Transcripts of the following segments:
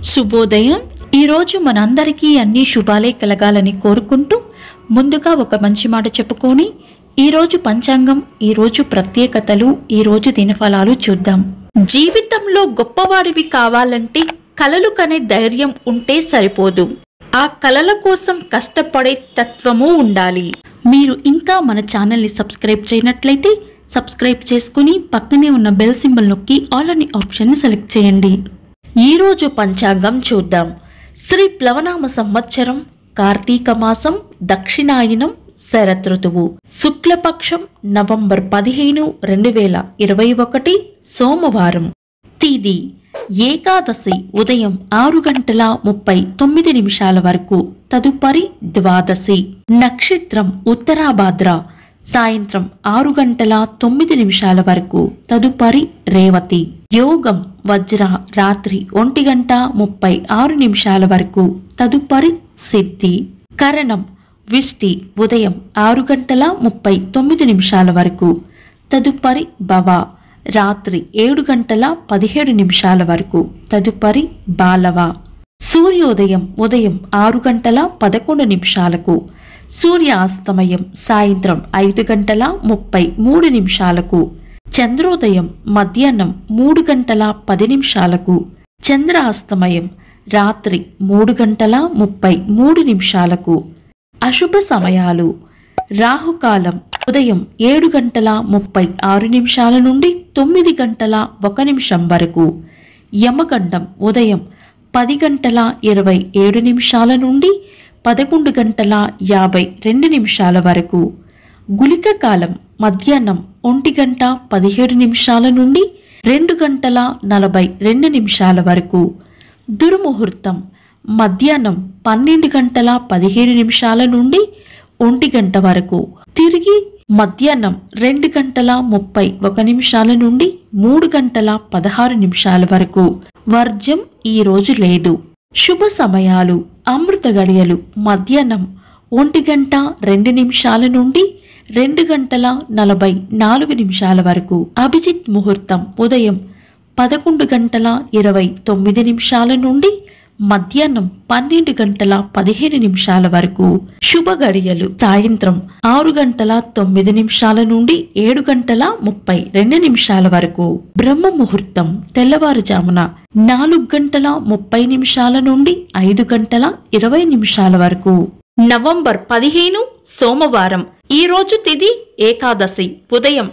శుభోదయం. ఈరోజు మనందరికీ అన్ని శుభాలే కలగాలని కోరుకుంటూ ముందుగా ఒక మంచి మాట చెప్పుకొని ఈరోజు పంచాంగం, ఈరోజు ప్రత్యేకతలు, ఈరోజు దినఫలాలు చూద్దాం. జీవితంలో గొప్పవాడివి కావాలంటే కలలు కనే ధైర్యం ఉంటే సరిపోదు, ఆ కలల కోసం కష్టపడే తత్వము ఉండాలి. మీరు ఇంకా మన ఛానల్ని సబ్స్క్రైబ్ చేయనట్లయితే సబ్స్క్రైబ్ చేసుకుని పక్కనే ఉన్న బెల్ సింబల్ నొక్కి ఆల్ అనే ఆప్షన్ని సెలెక్ట్ చేయండి. ఈరోజు పంచాంగం చూద్దాం. శ్రీ ప్లవనామ సంవత్సరం, కార్తీకమాసం, దక్షిణాయనం, శరదృతువు, శుక్లపక్షం, నవంబర్ 15, 2021 సోమవారం. తిథి ఏకాదశి ఉదయం 6:39 వరకు, తదుపరి ద్వాదశి. నక్షత్రం ఉత్తరాభాద్ర సాయంత్రం 6:09 వరకు, తదుపరి రేవతి. యోగం వజ్ర రాత్రి 1:36 వరకు, తదుపరి సిద్ధి. కరణం విష్టి ఉదయం 6:39 వరకు, తదుపరి భవ రాత్రి 7:17 వరకు, తదుపరి బాలవ. సూర్యోదయం ఉదయం 6:11, సూర్యాస్తమయం సాయంత్రం 5:33, చంద్రోదయం మధ్యాహ్నం 3:10, చంద్రాస్తమయం రాత్రి 3:33. అశుభ సమయాలు: రాహుకాలం ఉదయం 7:36 నుండి 9:01 వరకు, యమగండం ఉదయం 10:27 నుండి 11:52 వరకు, గుళిక కాలం మధ్యాహ్నం 1:17 నుండి 2:42 వరకు, దుర్ముహూర్తం మధ్యాహ్నం 12:17 నుండి 1 గంట వరకు, తిరిగి మధ్యాహ్నం 2:31 నుండి 3:16 వరకు. వర్జ్యం ఈ రోజు లేదు. శుభ సమయాలు: అమృత గడియలు మధ్యాహ్నం 1:02 నుండి 2:44 వరకు, అభిజిత్ ముహూర్తం ఉదయం 11:29 నుండి మధ్యాహ్నం 12:15 వరకు. శుభ గడియలు సాయంత్రం 6:09 నుండి 7:32 వరకు. బ్రహ్మ ముహూర్తం తెల్లవారుజామున 4:30 నుండి 5:20 వరకు. నవంబర్ 15 సోమవారం. ఈ రోజు తిథి ఏకాదశి ఉదయం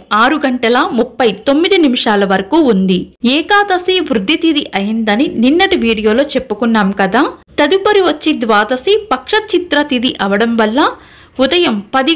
6:39 వరకు ఉంది. ఏకాదశి వృద్ధి తిథి అయిందని నిన్నటి వీడియోలో చెప్పుకున్నాం కదా. తదుపరి వచ్చి ద్వాదశి పక్ష చిత్ర తిథి అవడం వల్ల ఉదయం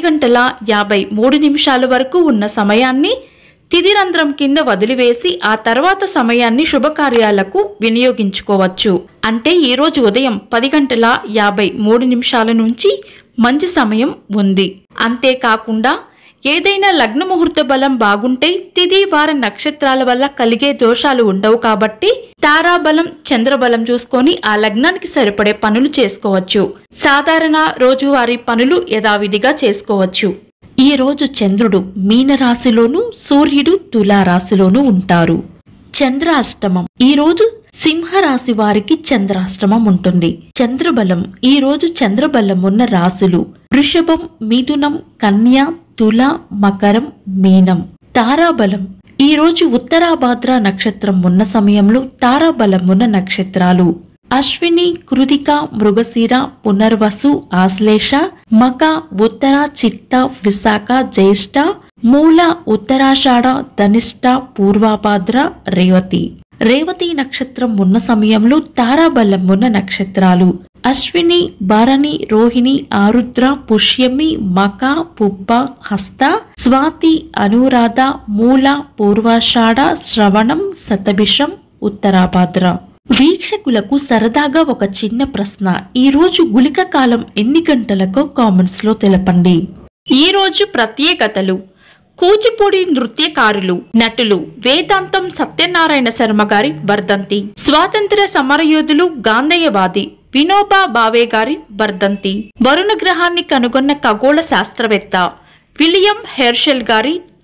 10:53 వరకు ఉన్న సమయాన్ని తిథిరంధ్రం కింద వదిలివేసి ఆ తర్వాత సమయాన్ని శుభకార్యాలకు వినియోగించుకోవచ్చు. అంటే ఈరోజు ఉదయం 10:53 నుంచి మంచి సమయం ఉంది. అంతేకాకుండా ఏదైనా లగ్న ముహూర్త బలం బాగుంటే తిథి వార నక్షత్రాల వల్ల కలిగే దోషాలు ఉండవు కాబట్టి తారాబలం, చంద్రబలం చూసుకొని ఆ లగ్నానికి సరిపడే పనులు చేసుకోవచ్చు. సాధారణ రోజువారీ పనులు యథావిధిగా చేసుకోవచ్చు. ఈ రోజు చంద్రుడు మీనరాశిలోను, సూర్యుడు తులారాశిలోను ఉంటారు. చంద్రాష్టమం: ఈ రోజు సింహరాశి వారికి చంద్రాష్టమం ఉంటుంది. చంద్రబలం: ఈ రోజు చంద్రబలం ఉన్న రాశులు వృషభం, మిథునం, కన్య, తుల, మకరం, మీనం. తారాబలం: ఈ రోజు ఉత్తరాభాద్ర నక్షత్రం ఉన్న సమయంలో తారాబలం ఉన్న నక్షత్రాలు అశ్విని, కృతిక, మృగశిర, పునర్వసు, ఆశ్లేష, మక, ఉత్తర, చిత్త, విశాఖ, జ్యేష్ఠ, మూల, ఉత్తరాషాఢ, ధనిష్ట, పూర్వభాద్ర, రేవతి. రేవతి నక్షత్రం ఉన్న సమయంలో తారాబలం ఉన్న నక్షత్రాలు అశ్విని, భరణి, రోహిణి, ఆరుద్ర, పుష్యమి, మక, పుబ్బ, హస్త, స్వాతి, అనురాధ, మూల, పూర్వాషాఢ, శ్రవణం, శతభిషం, ఉత్తరాభాద్ర. వీక్షకులకు సరదాగా ఒక చిన్న ప్రశ్న: ఈ రోజు గుళిక కాలం ఎన్ని గంటలకో కామెంట్స్ లో తెలపండి. ఈ రోజు ప్రత్యేకతలు: కూచిపూడి నృత్యకారులు, నటులు వేదాంతం సత్యనారాయణ శర్మ గారి వర్ధంతి. స్వాతంత్ర సమరయోధులు, గాంధేయవాది వినోబా భావే గారి వర్ధంతి. వరుణ గ్రహాన్ని కనుగొన్న ఖగోళ శాస్త్రవేత్త విలియం హెర్షెల్ గారి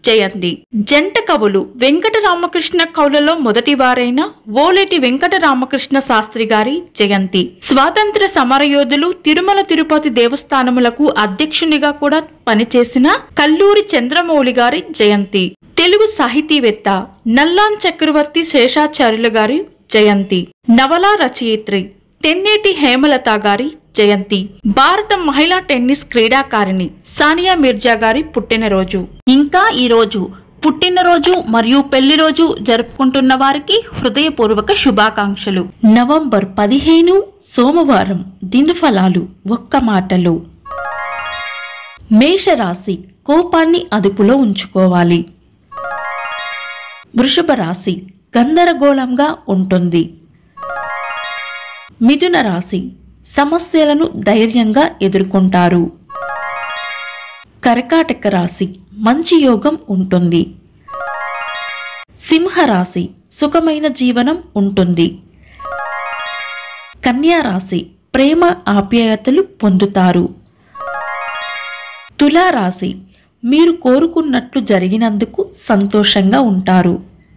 జయంతి. జంట కవులు వెంకట రామకృష్ణ కవులలో మొదటి వారైన ఓలేటి వెంకట రామకృష్ణ శాస్త్రి గారి జయంతి. స్వాతంత్ర సమరయోధులు తిరుమల తిరుపతి దేవస్థానములకు అధ్యక్షునిగా కూడా పనిచేసిన కల్లూరి చంద్రమౌళి గారి జయంతి. తెలుగు సాహితీవేత్త నల్లాన్ చక్రవర్తి శేషాచార్యులు గారి జయంతి. నవలా రచయిత్రి తెన్నేటి హేమలత గారి జయంతి. భారత మహిళా టెన్నిస్ క్రీడాకారిణి సానియా మీర్జా గారి పుట్టినరోజు. ఇంకా ఈ రోజు పుట్టినరోజు మరియు పెళ్లి రోజు జరుపుకుంటున్న వారికి హృదయపూర్వక శుభాకాంక్షలు. నవంబర్ 15 సోమవారం. దినఫలాలు ఒక్క మాటలో. మేషరాశి కోపాన్ని అదుపులో ఉంచుకోవాలి. వృషభ రాశి గందరగోళంగా ఉంటుంది. మిథున రాశి సమస్యలను ధైర్యంగా ఎదుర్కొంటారు. కర్కాటక రాశి మంచి యోగం ఉంటుంది. సింహరాశి సుఖమైన జీవనం ఉంటుంది. కన్యా రాశి ప్రేమ ఆప్యాయతలు పొందుతారు. తులారాశి మీరు కోరుకున్నట్లు జరిగినందుకు సంతోషంగా ఉంటారు.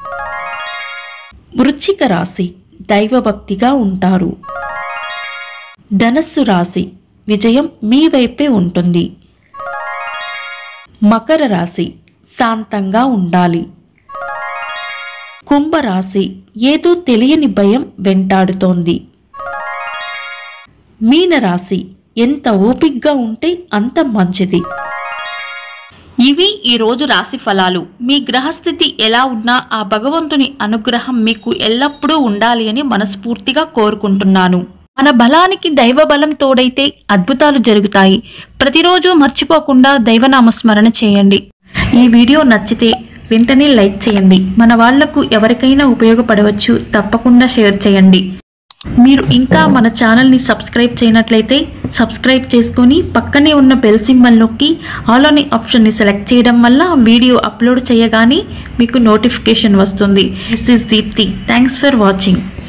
వృశ్చిక రాశి దైవభక్తిగా ఉంటారు. ధనస్సు రాశి విజయం మీ వైపే ఉంటుంది. మకర రాశి శాంతంగా ఉండాలి. కుంభరాశి ఏదో తెలియని భయం వెంటాడుతోంది. మీనరాశి ఎంత ఓపిగ్గా ఉంటే అంత మంచిది. ఇవి ఈ రోజు రాశి ఫలాలు. మీ గ్రహస్థితి ఎలా ఉన్నా ఆ భగవంతుని అనుగ్రహం మీకు ఎల్లప్పుడూ ఉండాలి అని మనస్ఫూర్తిగా కోరుకుంటున్నాను. మన బలానికి దైవ బలం తోడైతే అద్భుతాలు జరుగుతాయి. ప్రతిరోజు మర్చిపోకుండా దైవనామస్మరణ చేయండి. ఈ వీడియో నచ్చితే వెంటనే లైక్ చేయండి. మన వాళ్లకు ఎవరికైనా ఉపయోగపడవచ్చు. తప్పకుండా షేర్ చేయండి. మీరు ఇంకా మన ఛానల్ని సబ్స్క్రైబ్ చేయనట్లయితే సబ్స్క్రైబ్ చేసుకొని పక్కనే ఉన్న బెల్ సింబల్ నొక్కి ఆల్ అనే ఆప్షన్ని సెలెక్ట్ చేయడం వల్ల వీడియో అప్లోడ్ చేయగానే మీకు నోటిఫికేషన్ వస్తుంది. This is Deepti. Thanks for watching.